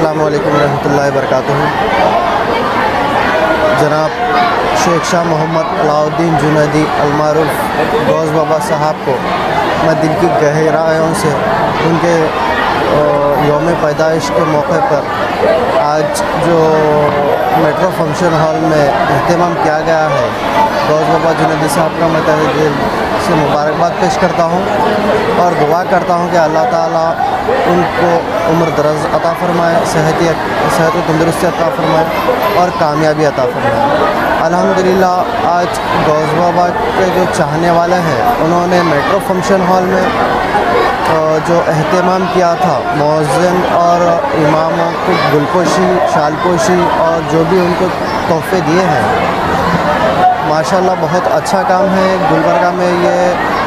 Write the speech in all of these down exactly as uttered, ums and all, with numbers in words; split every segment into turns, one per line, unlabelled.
अस्सलामु अलैकुम रहमतुल्लाहि वबरकातुहू। जनाब शेख शाह मोहम्मद अलाउद्दीन जुनैदी अलमारूफ गौस बाबा साहब को मैं दिल की गहराइयों से उनके यौम पैदाइश के मौके पर आज जो मेट्रो फंक्शन हॉल में एहतमाम किया गया है, गौस बाबा जुनैदी साहब का मैं तहे दिल से मुबारकबाद पेश करता हूँ और दुआ करता हूँ कि अल्लाह ताला उनको उम्र दराज अता फ़रमाए, सेहत सेहत व तंदुरुस्ती अता फ़रमाए और कामयाबी अता फ़रमाए। अल्हम्दुलिल्लाह आज गौस बाबा के जो चाहने वाले हैं उन्होंने मेट्रो फंक्शन हॉल में जो एहतमाम किया था, मुअज़्ज़िन और इमामों को गुलपोशी, शालपोशी और जो भी उनको तोहफ़े दिए हैं, माशाल्लाह बहुत अच्छा काम है। गुलबर्गा में ये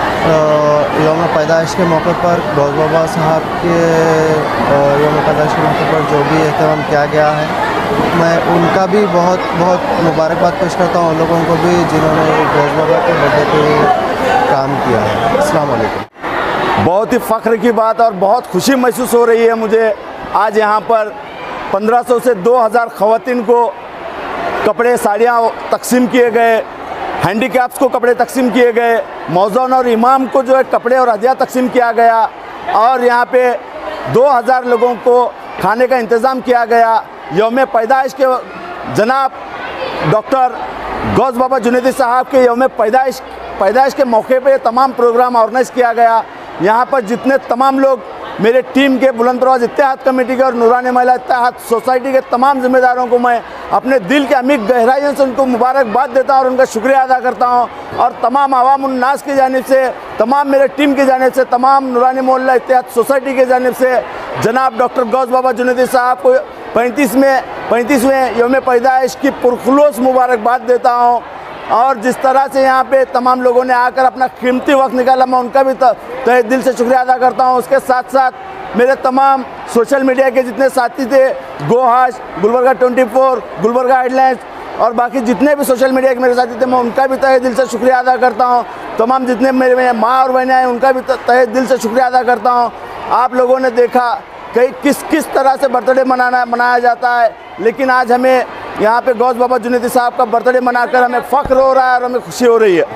यौम पैदाइश के मौके पर गौस बाबा साहब के यौम पैदाइश के मौके पर जो भी एहतमाम किया गया है, मैं उनका भी बहुत बहुत मुबारकबाद पेश करता हूँ उन लोगों को भी जिन्होंने गौस बाबा के बर्थडे पे काम किया है। अस्सलाम वालेकुम।
बहुत ही फ़ख्र की बात और बहुत खुशी महसूस हो रही है मुझे। आज यहाँ पर पंद्रह सौ से दो हज़ार ख़वातीन को कपड़े साड़ियाँ तकसीम किए गए, हैंडीकैप्स को कपड़े तकसीम किए गए, मौज़ून और इमाम को जो है कपड़े और हदिया तकसीम किया गया और यहाँ पे दो हज़ार लोगों को खाने का इंतज़ाम किया गया। यौम पैदाइश के जनाब डॉक्टर गौस बाबा जुनैदी साहब के यौम पैदाइश पैदाइश के मौके पे तमाम प्रोग्राम ऑर्गेनाइज़ किया गया। यहाँ पर जितने तमाम लोग मेरे टीम के बुलंदराज इत्तेहाद कमेटी के और नूरानी महिला इत्तेहाद सोसाइटी के तमाम जिम्मेदारों को मैं अपने दिल के अमीर गहराइयों से उनको मुबारकबाद देता हूँ और उनका शुक्रिया अदा करता हूँ। और तमाम अवाम उन्नास की जानिब से, तमाम मेरे टीम की जानिब से, तमाम नूरानी मोहल्ला इत्तेहाद सोसाइटी की जानिब से जनाब डॉक्टर गौस बाबा जुनैदी साहब को पैंतीसवें पैंतीसवें यौम पैदाइश की पुरखुलूस मुबारकबाद देता हूँ। और जिस तरह से यहाँ पे तमाम लोगों ने आकर अपना कीमती वक्त निकाला, मैं उनका भी तहे दिल से शुक्रिया अदा करता हूँ। उसके साथ साथ मेरे तमाम सोशल मीडिया के जितने साथी थे, गोहाश, Gulbarga twenty four, Gulbarga headlines और बाकी जितने भी सोशल मीडिया के मेरे साथी थे, मैं उनका भी तहे दिल से शुक्रिया अदा करता हूँ। तमाम जितने मेरे मेरे माँ और बहनें हैं उनका भी तहे दिल से शुक्रिया अदा करता हूँ। आप लोगों ने देखा कि किस किस तरह से बर्थडे मनाना मनाया जाता है, लेकिन आज हमें यहाँ पे गौस बाबा जुनैदी साहब का बर्थडे मनाकर हमें फ़ख्र हो रहा है और हमें खुशी हो रही है।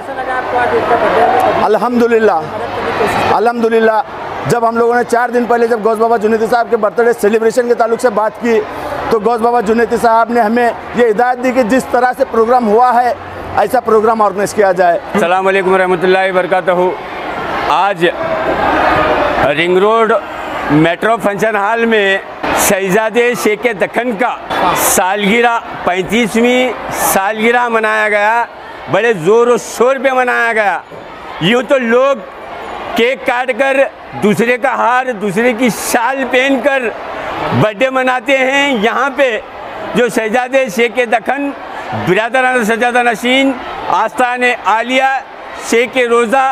अल्हम्दुलिल्लाह अल्हम्दुलिल्लाह जब हम लोगों ने चार दिन पहले जब गौस बाबा जुनैदी साहब के बर्थडे सेलिब्रेशन के ताल्लुक से बात की, तो गौस बाबा जुनैदी साहब ने हमें ये हिदायत दी कि जिस तरह से प्रोग्राम हुआ है ऐसा प्रोग्राम ऑर्गेनाइज़ किया जाए।
अस्सलाम वालेकुम रहमतुल्लाहि वबरकातुहू। आज ring road metro function hall में शहजादे शेख दक्कन का सालगिरह पैंतीसवीं सालगिरह मनाया गया। बड़े ज़ोर और शोर पे मनाया गया। यूँ तो लोग केक काट कर दूसरे का हार, दूसरे की शाल पहनकर बर्थडे मनाते हैं। यहाँ पे जो शहजादे शेख दक्कन बिरादरान सजादा नशीन आस्तान आलिया शेख रोज़ा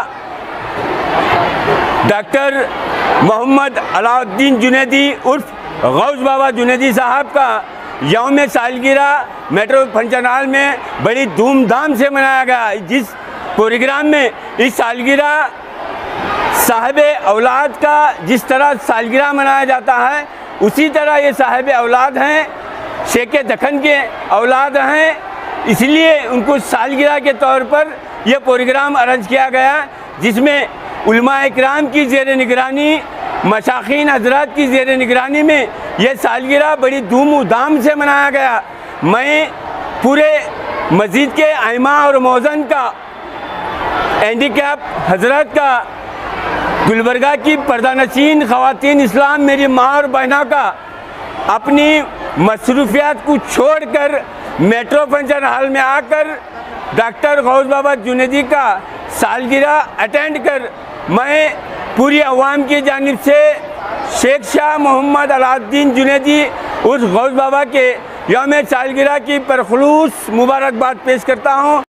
डॉक्टर मोहम्मद अलाउद्दीन जुनैदी उर्फ गौस बाबा जुनैदी साहब का यौम सालगिरह मेट्रो फंक्शन हॉल में बड़ी धूमधाम से मनाया गया। जिस प्रोग्राम में इस सालगिरह साहिब औलाद का जिस तरह सालगिरह मनाया जाता है, उसी तरह ये साहिब औलाद हैं, शेख दक्कन के औलाद हैं, इसलिए उनको सालगिरह के तौर पर यह प्रोग्राम अरेंज किया गया, जिसमें उलमा इकराम की ज़ेर निगरानी, मशाखीन हजरात की ज़ेर निगरानी में यह सालगिरह बड़ी धूमधाम से मनाया गया। मैं पूरे मस्जिद के आइमा और मौज़न का, हैंडीकैप हजरत का, गुलबर्गा की पर्दानशीन ख़वातीन इस्लाम मेरी माँ और बहना का अपनी मसरूफियात को छोड़कर मेट्रो फंक्शन हॉल में आकर डॉक्टर गौस बाबा जुनैदी का सालगिरह अटेंड कर मैं पूरी अवाम की जानिब से शेख शाह मोहम्मद अलाउद्दीन जुनैदी उस गौस बाबा के यौम सालगिरह की परखुलूस मुबारकबाद पेश करता हूँ।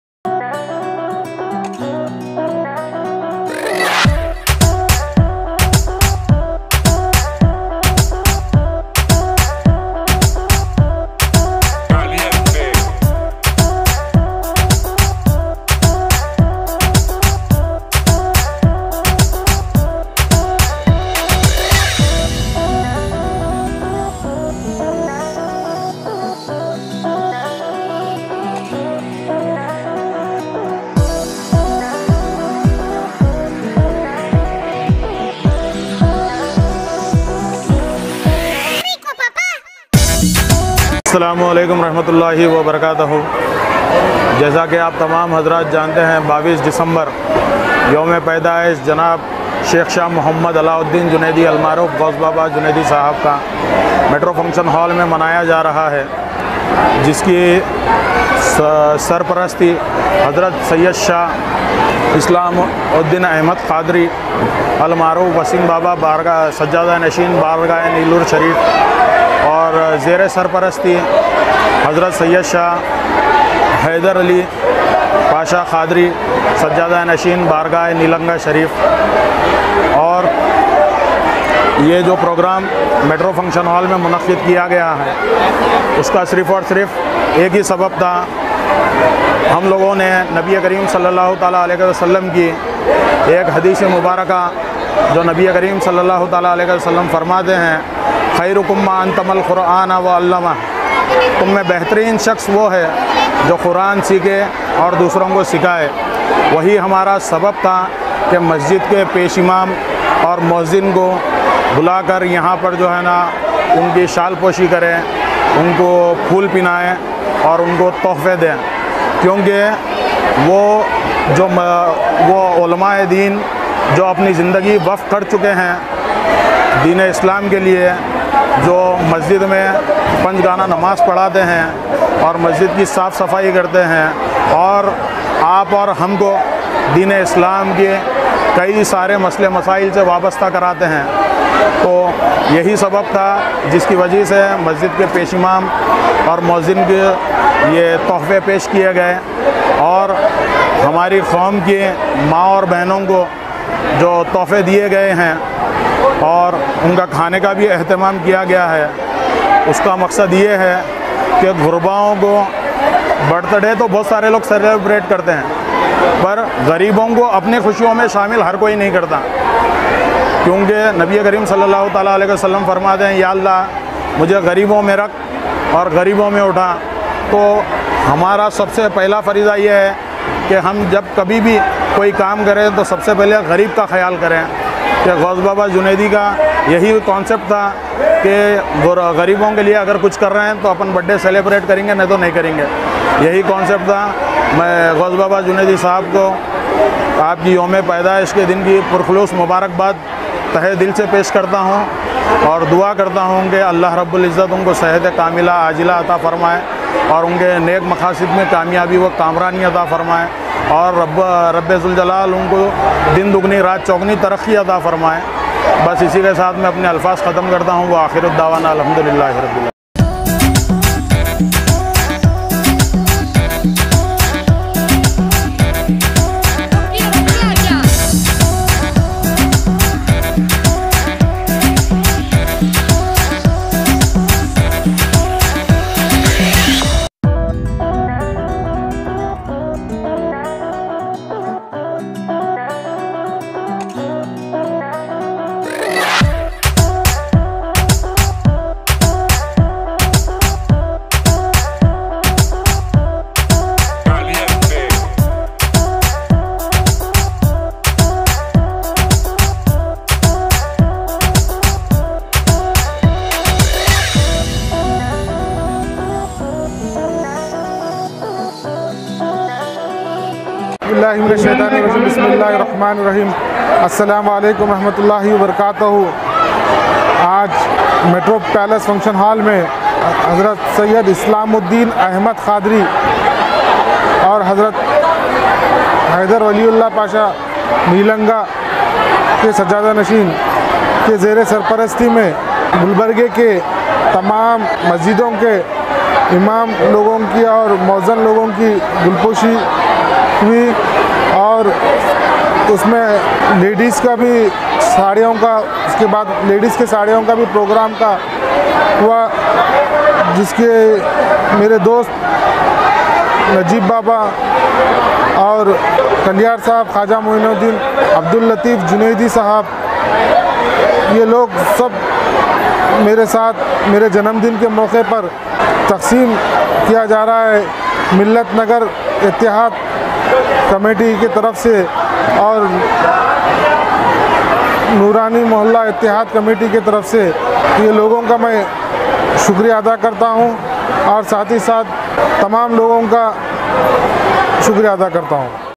अस्सलामुअलैकुम रहमतुल्लाहि व बरकातहू। जैसा कि आप तमाम हजरात जानते हैं, बाईस दिसंबर यौम पैदाइश जनाब शेख शाह मोहम्मद अलाउद्दीन जुनैदी अलमारूफ गौस बाबा जुनैदी साहब का मेट्रो फंक्शन हॉल में मनाया जा रहा है, जिसकी सरपरस्ती हज़रत सैयद शाह इस्लामुद्दीन अहमद क़ादरी अलमारूफ वसीम बाबा बारगाह सज्जादा नशीन बारगाह नीलूर शरीफ और ज़ेर सरपरस्ती हज़रत सैयद शाह हैदर अली पाशा क़ादरी सज्जादा नशीन बारगाह नीलंगा शरीफ। और ये जो प्रोग्राम मेट्रो फंक्शन हॉल में मुनक़्क़िद किया गया है, उसका सिर्फ़ और सिर्फ एक ही सबब था। हम लोगों ने नबी करीम सल्लल्लाहु ताला अलैहि वसल्लम की एक हदीस मुबारका, जो नबी करीम सल्लल्लाहु ताला अलैहि वसल्लम फरमाते हैं, खैरुकुम मान तमल क़ुरआन व अल्लमा, तुम में बेहतरीन शख्स वो है जो कुरान सीखे और दूसरों को सिखाए। वही हमारा सबब था कि मस्जिद के पेश इमाम और मुअज्जिन को बुलाकर यहाँ पर जो है ना उनकी शाल पोशी करें, उनको फूल पिनाएं और उनको तोहफ़े दें, क्योंकि वो जो वो उलमाए दीन जो अपनी ज़िंदगी वफ़ कर चुके हैं दीन इस्लाम के लिए, जो मस्जिद में पंजगाना नमाज़ पढ़ाते हैं और मस्जिद की साफ़ सफाई करते हैं और आप और हमको दीन इस्लाम के कई सारे मसले मसाइल से वाबस्ता कराते हैं। तो यही सबब था जिसकी वजह से मस्जिद के पेश इमाम और मुअज्जिन के ये तोहफ़े पेश किए गए और हमारी कौम की माँ और बहनों को जो तोहफ़े दिए गए हैं और उनका खाने का भी अहतमाम किया गया है। उसका मकसद ये है कि गुरबाओं को बर्थडे तो बहुत सारे लोग सेलिब्रेट करते हैं, पर गरीबों को अपनी खुशियों में शामिल हर कोई नहीं करता, क्योंकि नबी करीम सल्लल्लाहु ताला अलैहि वसल्लम फरमाते हैं, या अल्लाह मुझे गरीबों में रख और गरीबों में उठा। तो हमारा सबसे पहला फ़रीज़ा ये है कि हम जब कभी भी कोई काम करें तो सबसे पहले गरीब का ख्याल करें, कि गौस बाबा जुनैदी का यही कॉन्सेप्ट था कि गरीबों के लिए अगर कुछ कर रहे हैं तो अपन बर्थडे सेलिब्रेट करेंगे, नहीं तो नहीं करेंगे। यही कॉन्सेप्ट था। मैं गौस बाबा जुनैदी साहब को आपकी यौम पैदाइश के दिन की पुरखुलूस मुबारकबाद तहे दिल से पेश करता हूँ और दुआ करता हूँ कि अल्लाह रब्बुल इज़्ज़त उनको सेहत कामिला आजिला अता फ़रमाए और उनके नेक मकासद में कामयाबी व कामरानी अता फ़रमाए और रब रब्बे ज़ुल जलाल उनको दिन दुगनी रात चौगनी तरक्की अता फ़रमाए। बस इसी के साथ मैं अपने अल्फाज ख़त्म करता हूँ। व आखिरुद दावाना अल्हम्दुलिल्लाहि रब्बिल आलमीन।
बिस्मिल्लाहिर्रहमानिर्रहीम। अस्सलामु अलैकुम रहमतुल्लाहि व बरकातहू। आज मेट्रो पैलेस फंक्शन हॉल में हज़रत सैयद इस्लामुद्दीन अहमद क़ादरी और हज़रत हैदर वलीउल्लाह पाशा नीलंगा के सज्जादा नशीन के ज़ेर सरपरस्ती में गुलबर्गे के तमाम मस्जिदों के इमाम लोगों की और मौज़न लोगों की गुलपोशी हुई और उसमें लेडीज़ का भी साड़ियों का, उसके बाद लेडीज़ के साड़ियों का भी प्रोग्राम का हुआ, जिसके मेरे दोस्त नजीब बाबा और कलियार साहब, ख्वाजा मोइनुद्दीन अब्दुल लतीफ़ जुनैदी साहब, ये लोग सब मेरे साथ मेरे जन्मदिन के मौके पर तकसीम किया जा रहा है मिल्लत नगर इत्तेहाद कमेटी की तरफ से और नूरानी मोहल्ला इत्तेहाद कमेटी की तरफ से। ये लोगों का मैं शुक्रिया अदा करता हूँ और साथ ही साथ तमाम लोगों का शुक्रिया अदा करता हूँ।